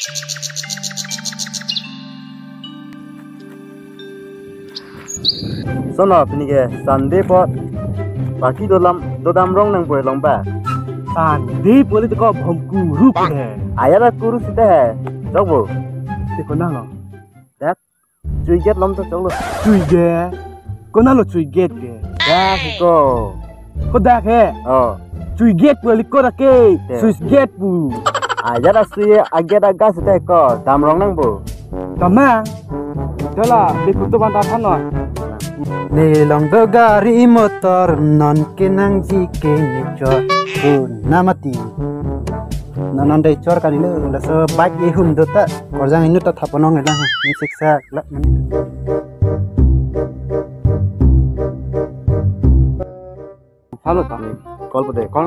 Sono pinike Sunday pot baki dodam rong nang boy lomba. Sunday boleh teko bom guru pe. Ayara kurus ite hai. Jogbo. Teko nang lo. Dak. Cui get lom to joglo. Cui get. Kona lo cui get ke. Dak ko. Ko dak he. Oh. Cui get boleh ko ke. Cui get bu. Ayara sui agera gas ite ko dam rong nang bo. Tama. Dala beku tu banta thanoi. Nilang gari motor non kinang jike nichor namati nanon dei chor kanile la so bike e hun dota korjang inu ta thaponong ela ni siksa la mani halo ta call pade call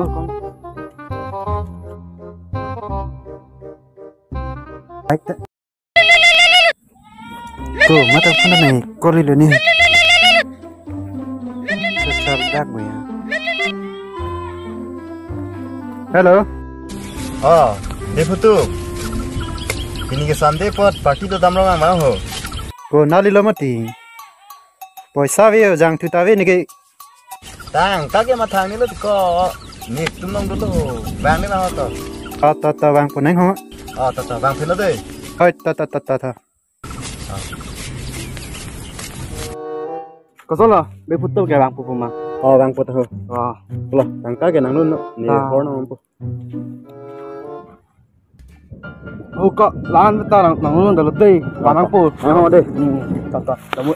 bike ta ko mata phone nai koli lo ni Hello. Oh, Deputu. Ini ke Sunday pot party to dam rong mang ho. Ko nali lo mati. Poisa ve jang tu ta ve ni ke. Tang, kage mathang ni lo ko. Ni tum nong dulu. Bang ni lah to. Ta bang puneng ho. Oh, ta bang philo dei. Hoi ta. Ko sola beku tu ke bang pu ma. Oh, bang pot ho. Wah. Loh, tang kage nang nu ni hor nang po. Oh kok lan ta nang nang dalam dei bang pu. Oh, deh. Ta kamu.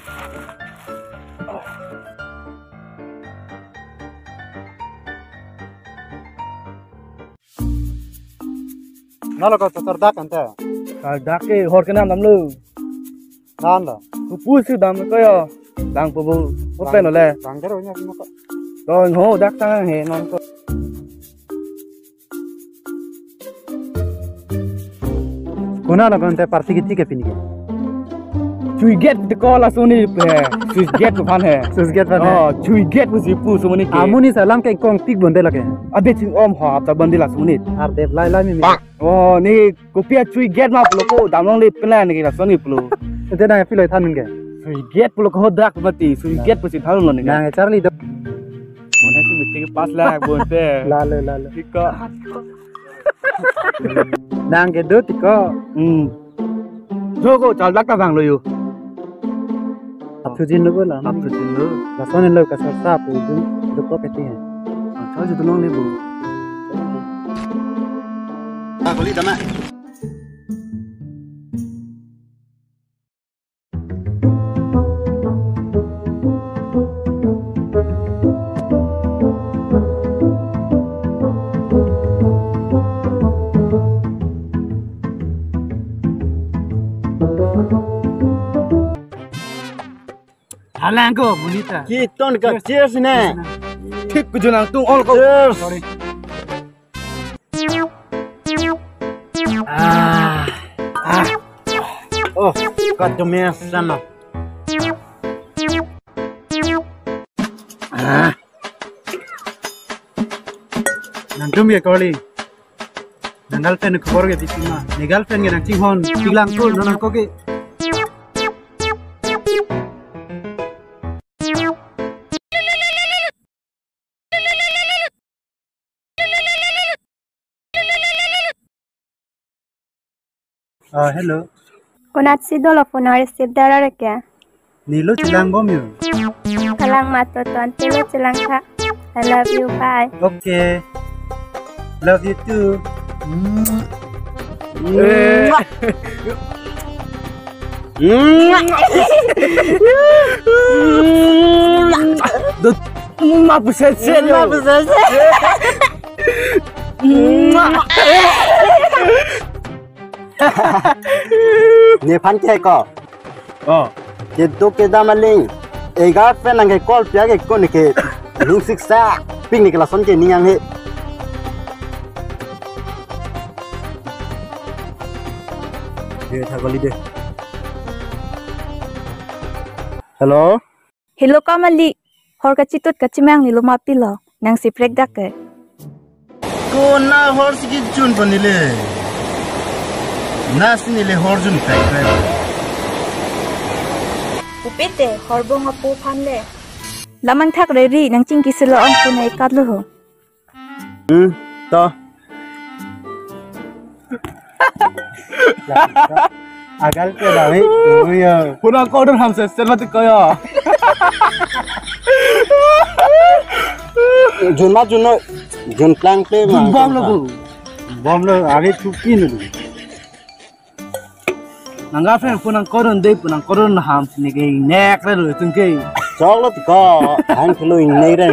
Nalo ko tor dak anta. Dak ke hor ke nam lu. Dan la. Ku pu su dam ko yo. Bang pu bu. Open lo le. Bang jero nya ko. Rồi hô đắc ta hè non ko. Kona la kon te party ki ke pini ke. Chui get the call as only pe. Chui get ko phan hai. Sus get pa. Oh, chui get was pu so mani ke. Amuni salam ke kong tik bonde la ke. Ade ching om ha ta bandi la sunit. Ar dev lai mi. Oh, ni ko pia chui get ma plo ko dam long le plan ni la soni plo. Te na filoi than ke. Chui get plo ko dak mati. Chui get pu si thalon lo ni. Na charli do. Mana si mesti ke pas la bonte. Lale. Tika. Nang ke do tiko. Jogo chal dak ta bang lo yu. Apujin lo la. Apujin lo. La sonen lo ka sa pu du ko peti hai. Chal ju long le bu. Koli dama. Halang ko bulita. Kiton ka cheers ne. Thik ku junang tung all ko. Cheers. Sorry. Oh, kat jomnya sana. Nantum ya kali. Nangal pen ko borge disima. Nigal pen ge nang hon tiglang ko nanang ko ge. Hello. Kunat si dolo phone receive dara kya? Nilo chilang bom yo. Kalang mato tuan tilo chilang tha. I love you, bye. Okay. Love you too. Ma buset set yo. Ma buset set. Ni phan ke ko. Oh. Ke do ke damaling. Ega pen nang ke call pya ke ko ni ke. Ning siksa. Ping ni ke la son ke ni yang he. Ye tha goli de. Hello. Hello kamali. Hor ka chitut ka chimang ni luma pilo. Nang si prek dak ke. Ko na hor si ki chun panile. Nasi ni le horjun factory. Upite horbong apu phanle. Lamang thak reri nang ching kisilo ang punay kadlo ho. To. Agal ke dami. Punang kau dah hamsa selmat kaya. Jun plank pe Jun bom lagu. Bom lo age chuki nu. Nangga friend punang koron deh punang koron hams ni ke nek re tungke. Cholo ko han kilo nei re.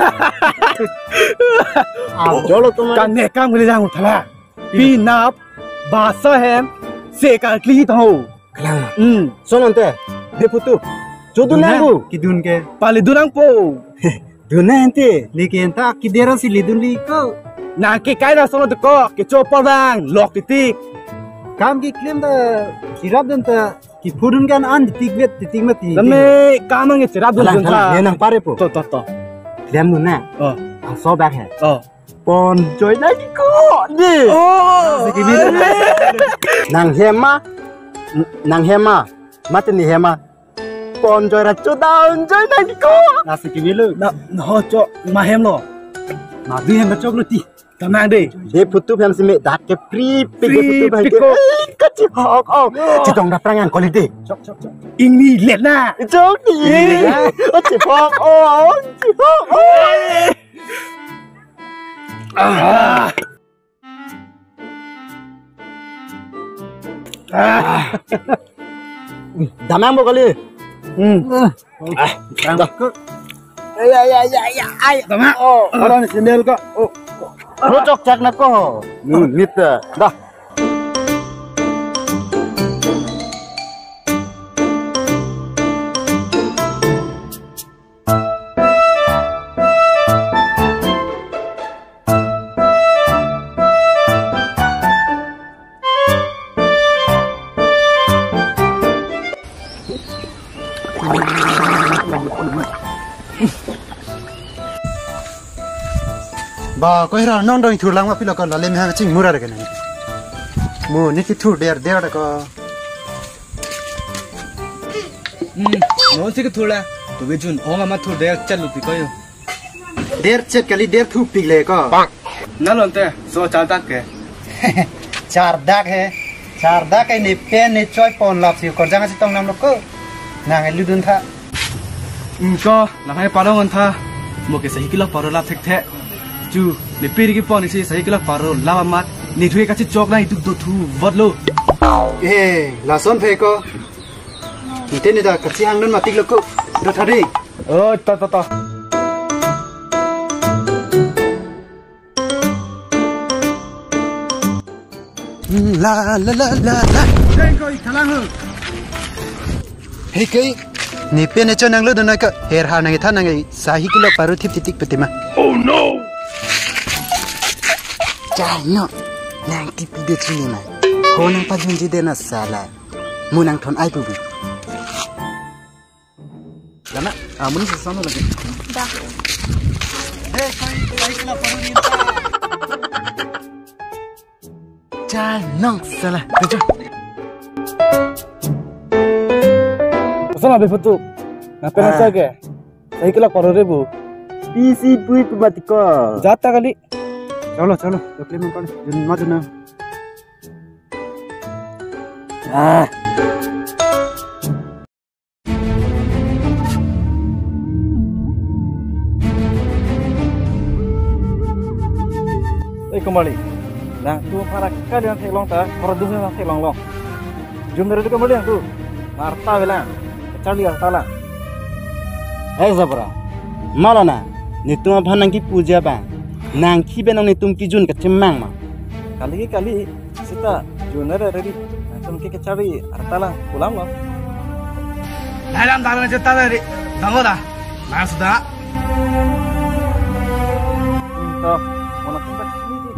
Cholo to Kan nek kam gele jang uthala. Pi nap basa hem se ka kli to. Klang. Sonante. De putu. Jodu nangu. Kidun ke. Pali durang po. Dunante. Nikenta kidera si lidun liko. Na ke kai na sono ko ke chopor bang lok titik. Kam ki claim da sirap dan ta ki purun kan an titik mati. Lame kamang e cerab dun Ye nang pare po. To. Claim nu na. Oh. Ang so back he. Oh. Pon joy na ko. Di. Oh. Nang hema. Mate ni hema. Pon joy ra chodaun joy na ko. Nasi kibilu. Na ho cho mahem lo. Na du hem chocolate. Kamang de. De putu pham sime dak ke pri pe ke putu bhai ke. Kachi hok oh. Chi dong da prangan quality. Ini let na. Chok ni. Chi hok oh. Chi hok oh. Damang mo kali. Ay. Tama. Oh, orang sendal ka. Oh. Rocok cak na ko. Nita. Dah. Ba ko hira non doi thur lang ma pilo ko la le me ha ching mura re kana. Mu ni ki thur der ko. No sik thola. Tu be jun onga ma thur de chalu ti koyo. Der chet kali der thu pigle ko. Na lonte so chal tak ke. Char dak he. Char dak ai ni pen ni choi pon lap si ko jang si tong nam lo ko. Na ngai ludun tha. Ko la hai paro ngan tha. Mo ke sahi kilo paro la thek the. Chu le peri ki pon si sahi kilo paro la mat ni thue ka chi chok na itu do thu bodlo. Eh, la son phe ko. Ite ni da ka chi hang non ma tik lo ko. Do thari. Oh ta. La. Dai ko i khalang hu. Hey kai. Ni pen e chonang lo do na ka her ha nang tha nang sahi kilo paru thip titik petima. Oh no. Chai no. Nang tipi de chini ma. Ko nang pa junji de na sala. Mu nang thon ai pu bi. Lama, mun se sono lagi. Dah. Hey kai kilo paru ni. Chai nang sala. Tuju. Sama be foto. Na pena sa ke. Sahi kilo paro re bu. PC pui pu matiko. Jata kali. Chalo, dokle mon kon. Jun ma jun. Kembali. Nah, tu para kalian thelong ta, produsen thelong long. Jum dari kembali yang tu. Marta bilang, kecali harta lah. Zabra. Malana. Ni tuma bhanang ki puja ba. Nang ki benang ni tum ki jun ka chimang ma. Kali kita junar dari tum ki kecali harta lah pulang lo. Dalam tangan cerita dari tanggo dah. Nah sudah. Toh, mana tempat sini sih?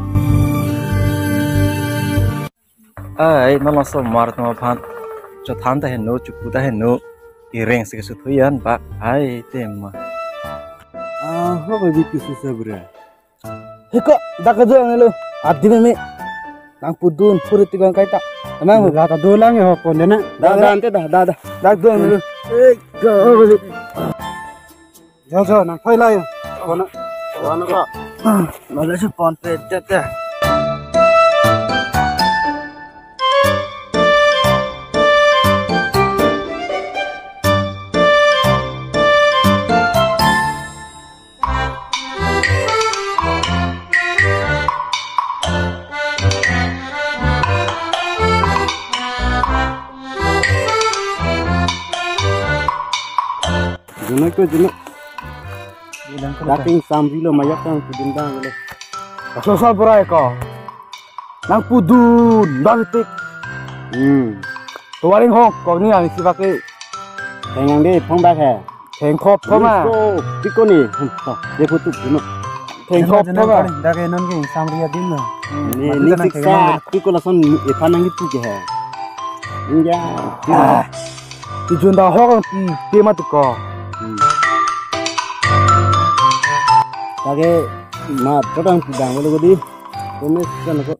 Ai, nama so mart nama pan. Cho than ta henu chuku ta henu ireng se su thuyan ba ai tema. Ho ba bi ki su sabra. Hiko dakajo ngelo adime me nang pudun puri tigang kai tak Emang lah tak dulang ya pon dana. dah ante dah dah dong dulu Jo nang phai lai. Ona. Ono kok. malah si pon pe dah Junuk tu junuk. Bilang ke Dating sambil mayak kan pudundang boleh. Sosal berai ko. Nang pudun, bantik. Tuaring hok, kau ni ani si pakai Tengang deh phong bak hai. theng khop ko ma. Piko ni. Dia putuk junuk. Theng khop ko ma. dah ke non ke samria din na. Ni siksa piko lason ifanang itu ke hai. Inja. Ti junda hok ti ma tu ko. Tage ma todang pudang boleh godi. Kome kan ko.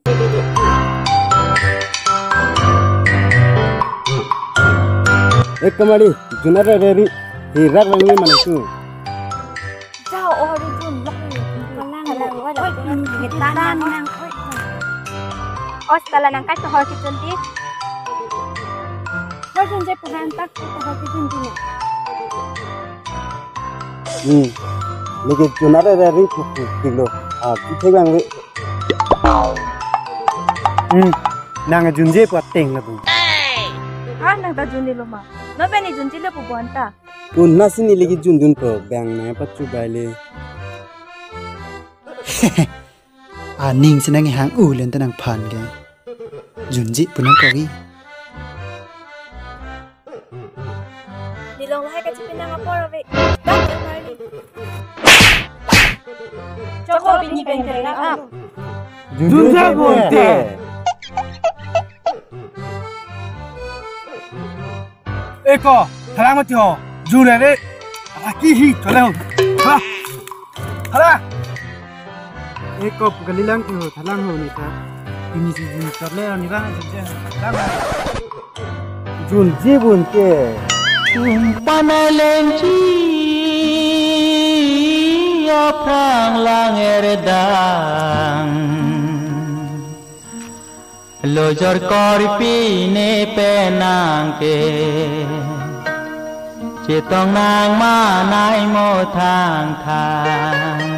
Kembali junara dari hirak lagi mana tu? Chao ori jun lang wala gitan nang os kala nang kai to hor kitchen ti hor jun je puhan tak to hor kitchen ti Lagi junara dari kilo. Kita bang le. Nang junje pa teng la tu. ha nang ta jun ni lo ma no be ni jun ji le pu bon ta Nasi ni lagi jun per bang na pacu baile. Ning senang hang len tanang phan ke. Junji punang ko gi. ni long la hai ka chi pinang apor ave dang na mari choko bi ni ben kare na ap Junja bonte. Eko, tharang mati ho. June re. Aki hi chole ho. Ha. Hara. Eko pagalilang ko thalang ho ni ta. Ini si jun charle ni ba junje. Tang. Jun jibun ke. Panalengci oprang langerdang lojor korpi ne penang ke cetong nang manai mo thang thang